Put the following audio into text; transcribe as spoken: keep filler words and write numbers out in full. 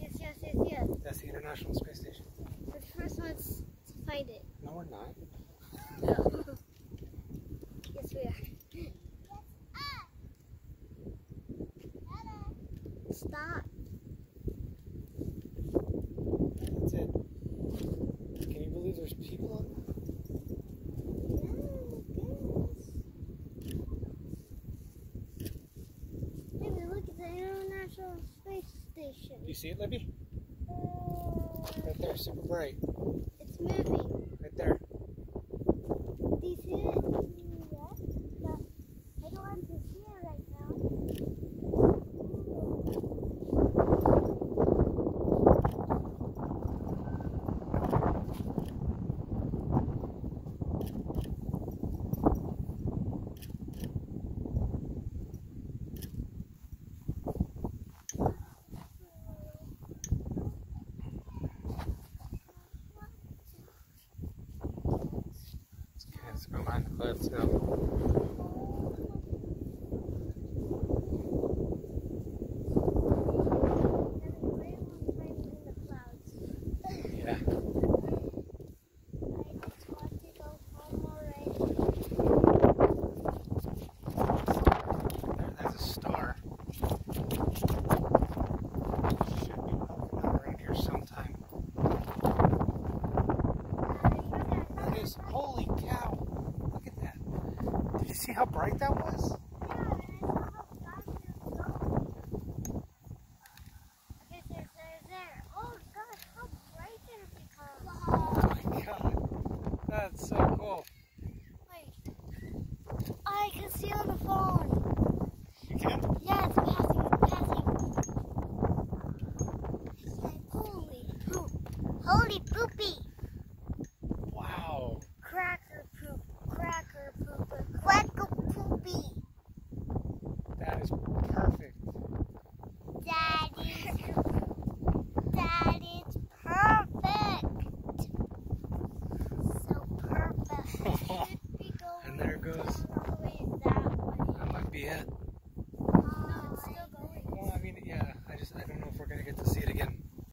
Yes, yes, yes, yes. That's the International Space Station. We're the first ones to find it. No, we're not. No. Yes, we are. Stop. That's it. Can you believe there's people on there? Maybe look at the International Space Station. Do you see it, Libby? Uh, Right there, super bright. it's moving. Right there. Do you see it? Yes, but I don't want to see it right now. Let's go behind the cliffs now. Yeah. There, that's a star. Should be popping out around here sometime. That is, holy cow! Look at that. Did you see how bright that was? Oh my god. That's so cool. Wait. I can see on the phone. You can? Yeah, it's passing, it's passing. Holy poop. Holy poopy.